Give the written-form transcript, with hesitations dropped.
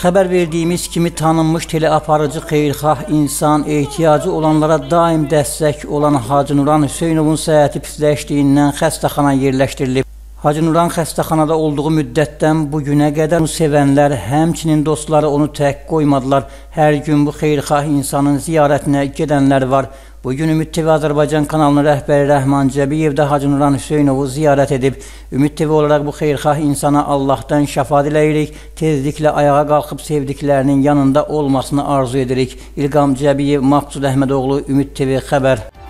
Xəbər verdiyimiz kimi tanınmış teleaparıcı xeyirxah insan ehtiyacı olanlara daim dəstək olan Hacı Nuran Hüseynovun səhhəti pisləşdiyindən xəstəxanaya yerləşdirilib. Hacı Nuran xəstəxanada olduğu müddətdən bu günə qədər sevənlər, həmçinin dostları onu tək qoymadılar. Hər gün bu xeyirxah insanın ziyarətinə gedənlər var. Bugün Ümid TV Azərbaycan kanalının rəhbəri Rəhman Cəbiyev də Hacı Nuran Hüseynovu ziyarət edib. Ümid TV olaraq bu xeyirxah insana Allahdan şəfa diləyirik. Tezliklə ayağa qalxıb sevdiklərinin yanında olmasını arzu edirik. İlqam Cəbiyev, Maqsud Əhmədoğlu, Ümid TV xəbər.